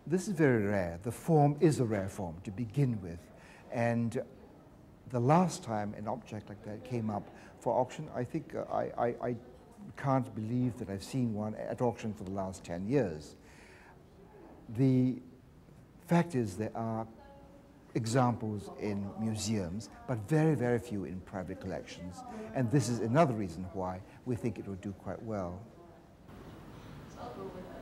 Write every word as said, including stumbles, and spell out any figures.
This is very rare. The form is a rare form to begin with. And the last time an object like that came up for auction, I think uh, I, I, I can't believe that I've seen one at auction for the last ten years. The fact is there are examples in museums, but very, very few in private collections. And this is another reason why we think it will do quite well. So I'll go with that.